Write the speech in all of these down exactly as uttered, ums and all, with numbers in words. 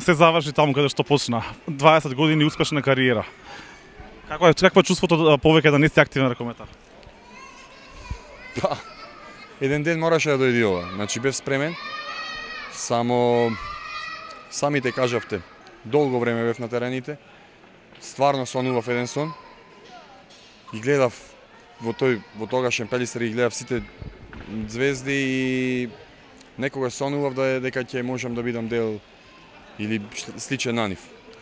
се заврши таму каде што почна. дваесет години успешна кариера. Какво е какво е чувството повеќе да не си активен ракометар? Па, еден ден мораше да дојде ова. Значи бев спремен. Само самите кажавте, долго време бев на терените. Стварно сонував еден сон. И гледав во тој во тогашен Пелистер и гледав сите звезди и некогаш сонував да дека ќе можам да бидам дел или сличен на нив.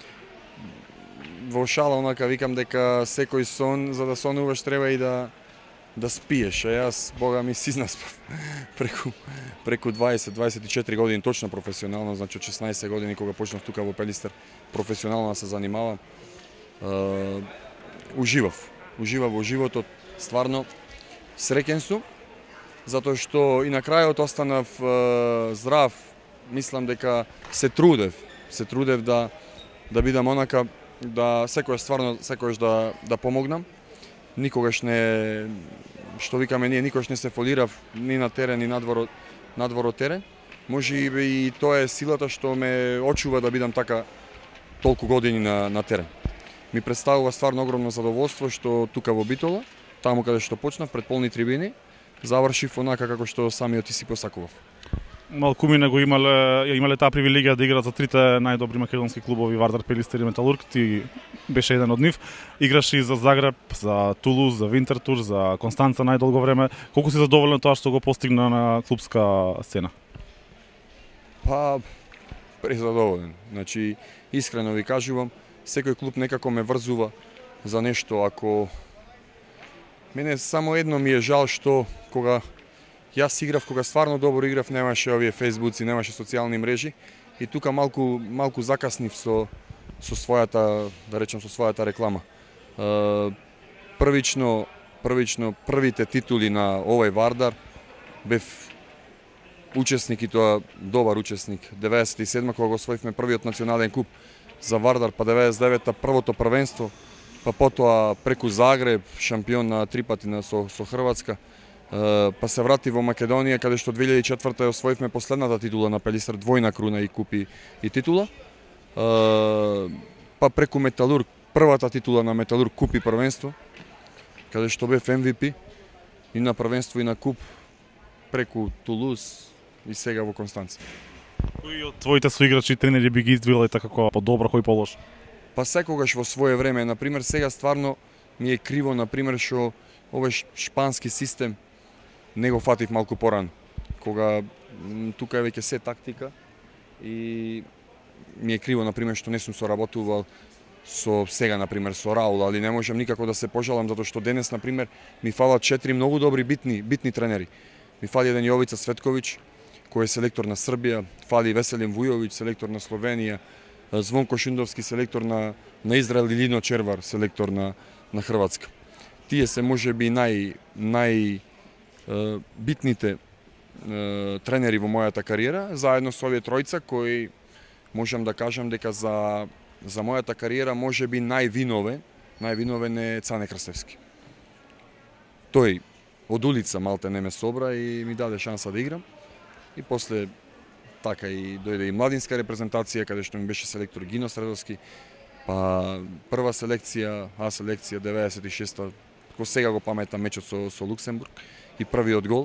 Во шала онака викам дека секој сон за да сонуваш треба и да да спиеш, а јас бога ми си наспав преку преку дваесет дваесет и четири години точно професионално, значи од шеснаесет години кога почнав тука во Пелистер професионално да се занимавам. Uh, уживав, уживав во животот, стварно среќен сум, затоа што и на крајот останав uh, здрав, мислам дека се трудев, се трудев да да бидам онака, да секојаш стварно, секојаш да да помогнам. Никогаш не, што викаме ние, никогаш не се фолирав ни на терен, ни надвор надвор од терен. Може и тоа е силата што ме очува да бидам така толку години на на терен. Ми представува стварно огромно задоволство што тука во Битола, таму каде што почнав, пред полни трибини, завршив онака како што самиот ти си посакував. Малкумина го имале, имале таа привилегија да играат за трите најдобри македонски клубови, Вардар, Пелистер и Металург. Ти беше еден од нив. Играш и за Загреб, за Тулуз, за Винтертур, за Констанца најдолго време. Колку си задоволен тоа што го постигна на клубска сцена? Па, презадоволен. Значи, искрено ви кажувам, секој клуб некако ме врзува за нешто. Ако мене само едно ми е жал што кога јас играв, кога стварно добро играв, немаше овие фејсбуци, немаше социјални мрежи и тука малку малку закаснив со со својата, да речем, со својата реклама. Првично, првично првите титули на овој Вардар бев учесник и тоа добар учесник. деветдесет и седма кога го освоивме првиот национален куп за Вардар, па деветдесет и девета првото првенство, па потоа преку Загреб, шампион на три пати на со, со Хрватска, па се врати во Македонија каде што две илјади и четврта освоивме последната титула на Пелистер, двојна круна и купи и титула. Па преку Металург, првата титула на Металург, купи првенство, каде што бев Ем Ви Пи и на првенство и на куп, преку Тулуз и сега во Констанца. Кои од твоите соиграчи и тренери би ги издвоил така како подобро, кој полош? Па секогаш во свое време, например, сега стварно ми е криво, например, што овој шпански систем не го фатив малку порано, кога тука е веќе се тактика и ми е криво, например, што не сум соработувал со сега, например, со Раул, али не можам никако да се пожалам, затоа што денес, например, ми фалат четири многу добри битни, битни тренери. Ми фали еден Јовица Светковиќ, кој е селектор на Србија, фали Веселин Вујовиќ, селектор на Словенија, Звонко Шиндовски, селектор на, на Израел и Лино Червар, селектор на, на Хрватска. Тие се можеби нај, нај е, битните е, тренери во мојата кариера, заедно со овие тројца кои можам да кажам дека за, за мојата кариера можеби највиновен, највиновен е Цане Крстевски. Тој од улица малте не ме собра и ми даде шанса да играм. И после така и дојде и младинска репрезентација, каде што ми беше селектор Гино Средовски, па прва селекција, А селекција деветдесет и шеста, кој сега го паметам мечот со, со Луксембург и првиот гол.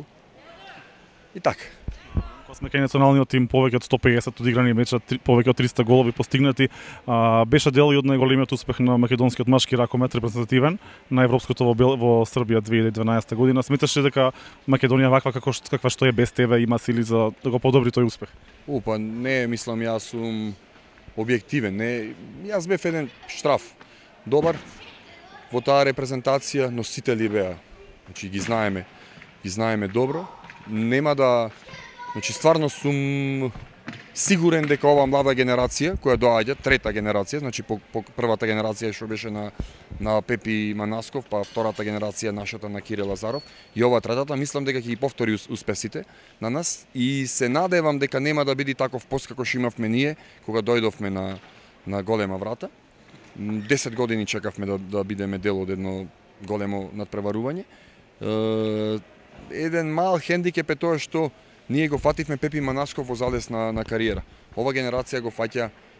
И така. Кога сме кај националниот тим, повеќе од сто педесет одиграни меча, повеќе од триста голови постигнати, а, беше дел и од најголемиот успех на македонскиот машки ракомет репрезентативен на европското во, во Србија две илјади и дванаесета година. Сметаш ли дека Македонија ваква како каква што е без тебе има сили за да го подобри тој успех? У, па не, мислам, јас сум објективен. Не, јас бев еден штраф. Добар во таа репрезентација, носители беа. Значи ги знаеме, ги знаеме добро. Нема да, значи стварно сум сигурен дека ова млада генерација која доаѓа, трета генерација, значи по, по првата генерација што беше на на Пепи Манасков, па втората генерација нашата на Кире Лазаров и ова третата, мислам дека ќе ги повтори успесите на нас и се надевам дека нема да биде таков пост како што имавме ние кога дојдовме на на голема врата. десет години чекавме да да бидеме дел од едно големо надпреварување. Е, еден мал хендикеп е тоа што ние го фативме Пепи Манасков во залез на, на кариера. Ова генерација го фаќа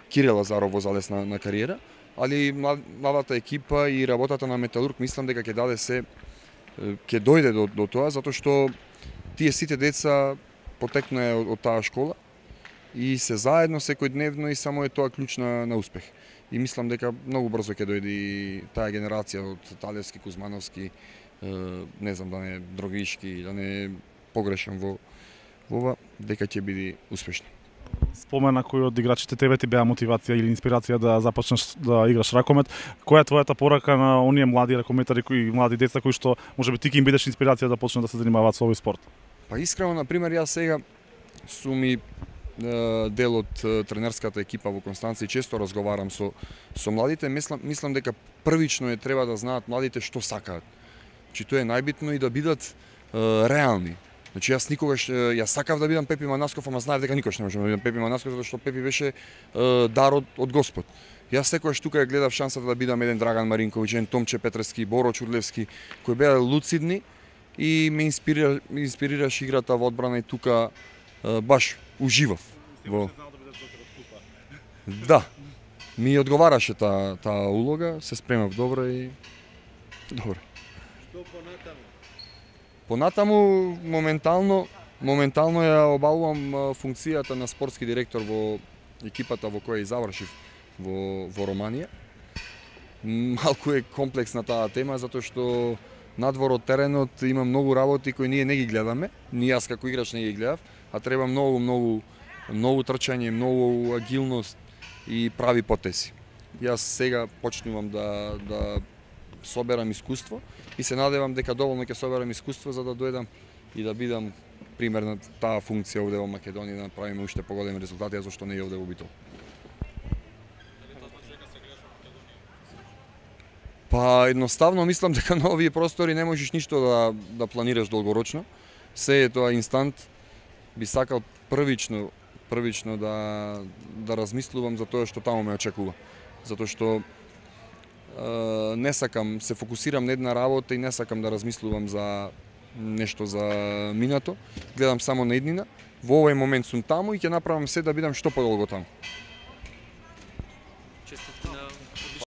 Кире Лазаров во залесна на кариера, али младата екипа и работата на Металург мислам дека ќе даде се, ќе дојде до, до тоа, затоа што тие сите деца потекнаа од, од таа школа и се заедно секојдневно и само е тоа клjuč на, на успех. И мислам дека многу брзо ќе дојде и таа генерација од Талевски, Кузмановски, не знам да не Дрогишки, да не погрешам во ова, дека ќе биде успешно. Спомена кој од играчите тебе ти беа мотивација или инспирација да започнеш да играш ракомет. Која е твојата порака на оние млади ракометари кои млади деца кои што можеби ти ќе им бидеш инспирација да почнат да се занимаваат со овој спорт? Па искрено, на пример, јас сега сум и дел од тренерската екипа во Констанца и често разговарам со со младите. Мислам, мислам дека првично е треба да знаат младите што сакаат. Значи тоа е најбитно и да бидат е, реални. Значи јас никогаш јас сакав да бидам Пепи Манасков, ама знаев дека никогаш не можам да бидам Пепи Манасков затоа што Пепи беше е, дар од, од Господ. Јас секогаш тука ја гледав шансата да бидам еден Драган Маринковиќ, еден Томче Петрески, Боро Чурлевски, кои беа луцидни и ме инспирира, ме инспирираш играта во одбрана и тука е, баш уживав во. Да. Ми одговараше таа таа улога, се спремав добро и добро. Што понатаму? Понатаму моментално моментално ја обавувам функцијата на спортски директор во екипата во која и завршив во во Романија. Малку е комплексна таа тема затоа што надвор од теренот има многу работи кои ние не ги гледаме, ни јас како играч не ги гледав, а треба многу многу многу трчање, многу агилност и прави потеси. Јас сега почнувам да да соберам искуство и се надевам дека доволно ќе соберам искуство за да дојдам и да бидам пример на таа функција овде во Македонија, да направиме уште поголеми резултати, а зашто не и овде во Битол. Па едноставно мислам дека на овие простори не можеш ништо да да планираш долгорочно. Се е тоа инстант. Би сакал првично првично да да размислувам за тоа што таму ме очекува. Затоа што е, не сакам, се фокусирам на една работа и не сакам да размислувам за нешто за минато. Гледам само на иднина. Во овој момент сум таму и ќе направам се да бидам што подолго таму.